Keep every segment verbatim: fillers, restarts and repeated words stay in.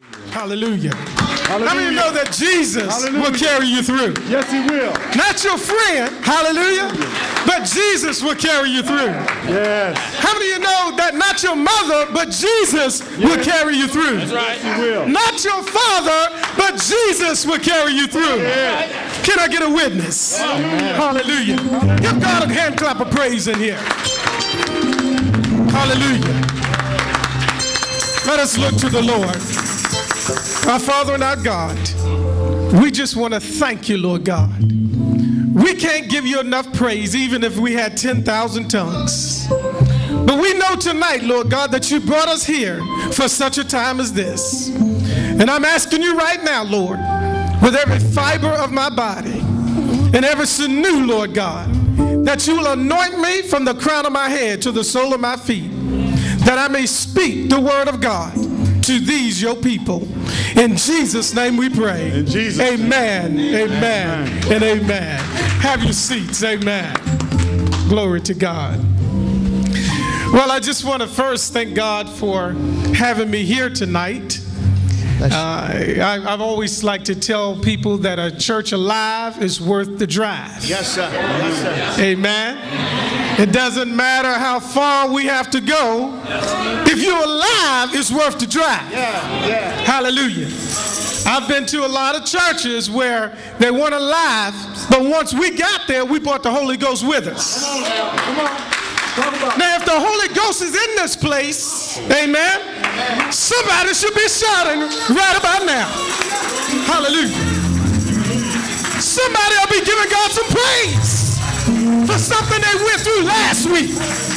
Hallelujah. Hallelujah. How many of you know that Jesus Hallelujah. will carry you through? Yes, he will. Not your friend, hallelujah, but Jesus will carry you through. Yes. How many of you know that not your mother, but Jesus will carry you through? That's right. He will. Not your father, but Jesus will carry you through. Yes. Can I get a witness? Amen. Hallelujah. Give God a hand clap of praise in here. Hallelujah. Let us look to the Lord. Our Father and our God, we just want to thank you, Lord God. We can't give you enough praise even if we had ten thousand tongues. But we know tonight, Lord God, that you brought us here for such a time as this. And I'm asking you right now, Lord, with every fiber of my body and every sinew, Lord God, that you will anoint me from the crown of my head to the sole of my feet, that I may speak the word of God to these your people. In Jesus' name we pray. In Jesus' amen, name. amen, Amen. and amen. Have your seats. Amen. Glory to God. Well, I just want to first thank God for having me here tonight. Uh, I, I've always liked to tell people that a church alive is worth the drive. Yes, sir. Yes, sir. Amen. It doesn't matter how far we have to go. If you're alive, it's worth the drive. Yeah, yeah. Hallelujah. I've been to a lot of churches where they weren't alive, but once we got there, we brought the Holy Ghost with us. Come on now. Come on. Talk about Now, if the Holy Ghost is in this place, amen, somebody should be shouting right about now. Hallelujah. Somebody will be giving God some praise for something they went through last week.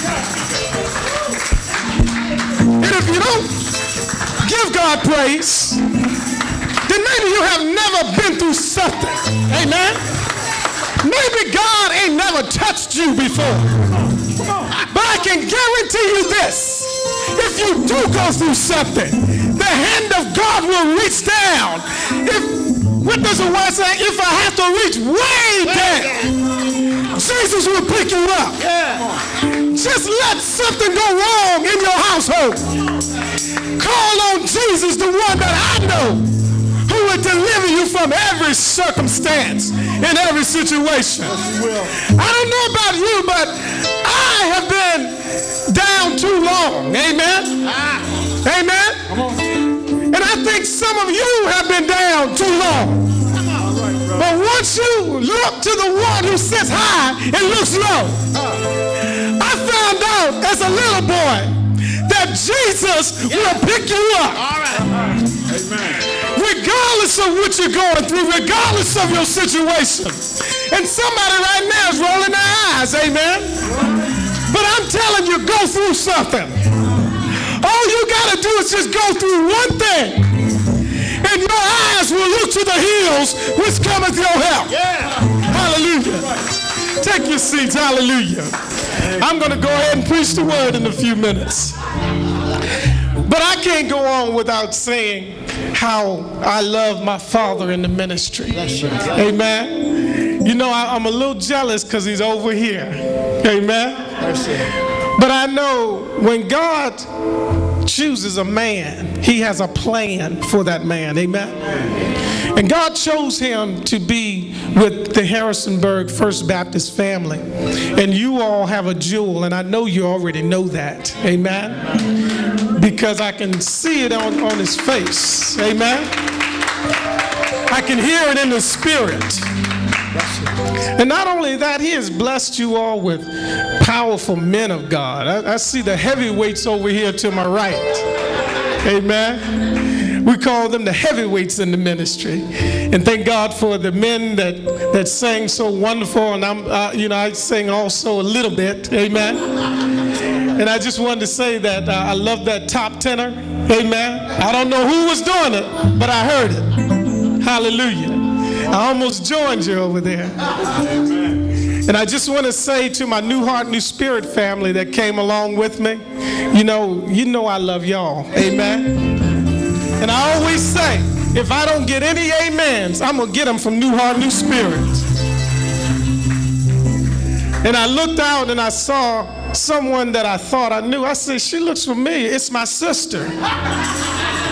And if you don't give God praise, then maybe you have never been through something. Amen. Maybe God ain't never touched you before. But I can guarantee you this. If you do go through something, the hand of God will reach down. If, what does the word say? If I have to reach way down, Jesus will pick you up. Just let something go wrong in your household. Call on Jesus, the one that I know, who will deliver you from every circumstance in every situation. I don't know about you, but I have been down too long. Amen? Amen? And I think some of you have been down too long. But once you look to the one who sits high and looks low, I found out as a little boy that Jesus will pick you up. All right. Amen. Regardless of what you're going through, regardless of your situation. And somebody right now is rolling their eyes, amen? But I'm telling you, go through something. All you got to do is just go through one thing. And your eyes will look to the hills which cometh your help. Yeah. Hallelujah. Take your seats, hallelujah. I'm going to go ahead and preach the word in a few minutes. But I can't go on without saying how I love my father in the ministry. Amen. You know, I, I'm a little jealous because he's over here. Amen. But I know when God chooses a man, he has a plan for that man. Amen. And God chose him to be with the Harrisonburg First Baptist family. And you all have a jewel, and I know you already know that. Amen. Because I can see it on, on his face. Amen. I can hear it in the spirit. And not only that, he has blessed you all with powerful men of God. I, I see the heavyweights over here to my right. Amen. We call them the heavyweights in the ministry. And thank God for the men that, that sang so wonderful. And I'm, uh, you know, I sing also a little bit. Amen. And I just wanted to say that uh, I love that top tenor. Amen. I don't know who was doing it, but I heard it. Hallelujah. I almost joined you over there. Amen. And I just want to say to my New Heart, New Spirit family that came along with me, you know, you know I love y'all. Amen. And I always say, if I don't get any amens, I'm going to get them from New Heart, New Spirit. And I looked out and I saw someone that I thought I knew. I said, she looks familiar. It's my sister.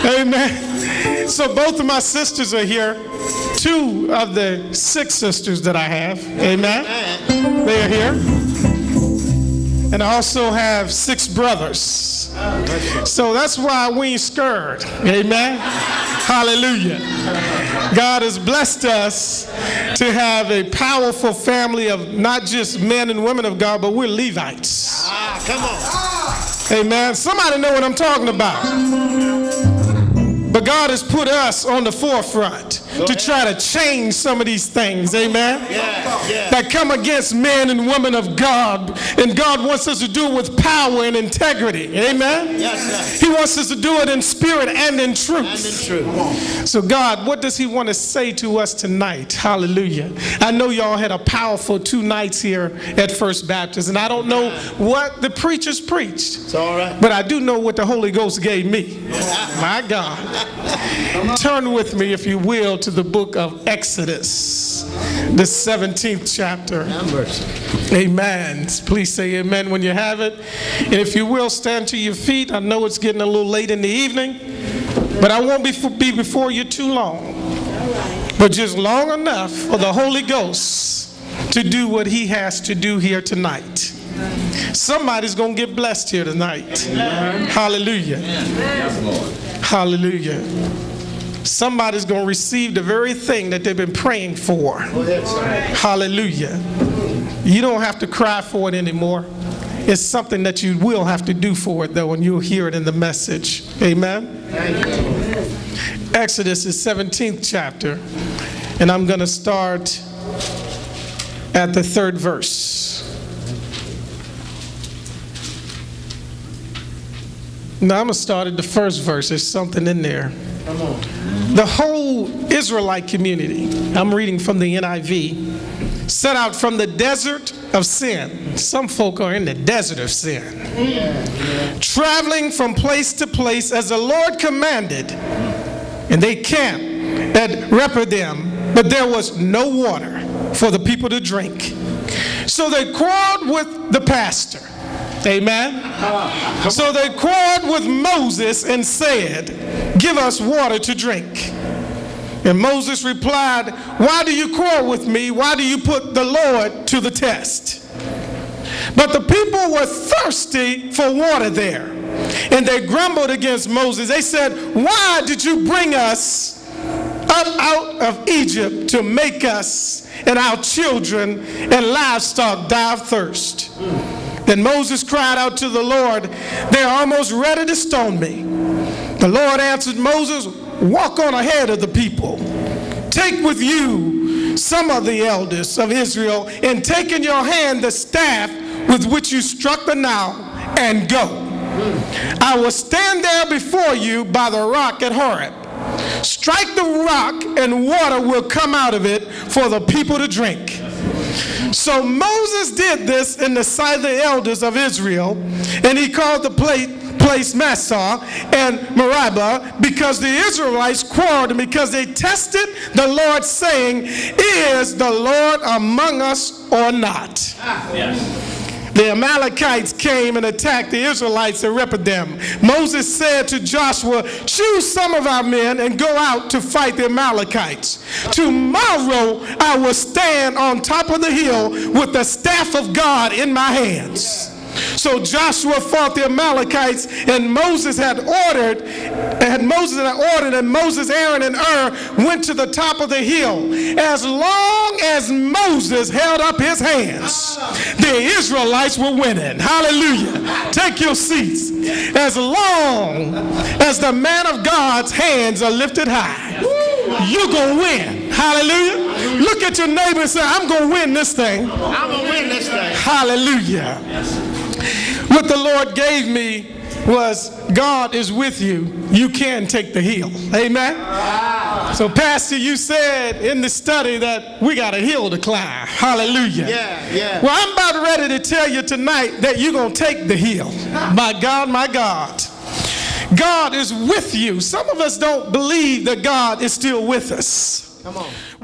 Amen. So both of my sisters are here. Two of the six sisters that I have. Amen. They are here. And I also have six brothers. So that's why we ain't scared. Amen. Hallelujah. God has blessed us to have a powerful family of not just men and women of God, but we're Levites. Ah, come on. Amen. Somebody know what I'm talking about. But God has put us on the forefront to try to change some of these things, amen, Yeah, yeah. that come against men and women of God. And God wants us to do it with power and integrity, amen. Yes, sir. He wants us to do it in spirit and in truth. And in truth. So God, what does he want to say to us tonight? Hallelujah. I know y'all had a powerful two nights here at First Baptist, and I don't know what the preachers preached. It's all right. But I do know what the Holy Ghost gave me. My God. Turn with me, if you will, to the book of Exodus, the seventeenth chapter. Amen. Please say amen when you have it. And if you will, stand to your feet. I know it's getting a little late in the evening, but I won't be, be before you too long. But just long enough for the Holy Ghost to do what he has to do here tonight. Somebody's going to get blessed here tonight. Hallelujah. Hallelujah. Somebody's going to receive the very thing that they've been praying for. Hallelujah. You don't have to cry for it anymore. It's something that you will have to do for it, though, and you'll hear it in the message. Amen. Exodus is seventeenth chapter, and I'm going to start at the third verse. Now I'm going to start at the first verse. There's something in there. Come on. The whole Israelite community, I'm reading from the N I V, set out from the desert of sin. Some folk are in the desert of sin. Yeah. Traveling from place to place as the Lord commanded. And they camped at Rephidim, but there was no water for the people to drink. So they quarreled with the pastor. Amen. So they quarreled with Moses and said, give us water to drink. And Moses replied, why do you quarrel with me? Why do you put the Lord to the test? But the people were thirsty for water there, and they grumbled against Moses. They said, why did you bring us up out of Egypt to make us and our children and livestock die of thirst? Then Moses cried out to the Lord, they are almost ready to stone me. The Lord answered Moses, walk on ahead of the people. Take with you some of the elders of Israel, and take in your hand the staff with which you struck the Nile, and go. I will stand there before you by the rock at Horeb. Strike the rock, and water will come out of it for the people to drink. So Moses did this in the sight of the elders of Israel, and he called the place Massah and Meribah, because the Israelites quarreled, and because they tested the Lord, saying, is the Lord among us or not? Ah, yes. The Amalekites came and attacked the Israelites at Rephidim. Moses said to Joshua, choose some of our men and go out to fight the Amalekites. Tomorrow I will stand on top of the hill with the staff of God in my hands. So Joshua fought the Amalekites, and Moses had ordered, and Moses had ordered, and Moses, Aaron, and Ur went to the top of the hill. As long as Moses held up his hands, the Israelites were winning. Hallelujah. Take your seats. As long as the man of God's hands are lifted high, you're going to win. Hallelujah. Look at your neighbor and say, I'm going to win this thing. I'm going to win this thing. Hallelujah. What the Lord gave me was, God is with you. You can take the hill. Amen? Wow. So, Pastor, you said in the study that we got a hill to climb. Hallelujah. Yeah, yeah. Well, I'm about ready to tell you tonight that you're going to take the hill. My God, my God. God is with you. Some of us don't believe that God is still with us. Come on.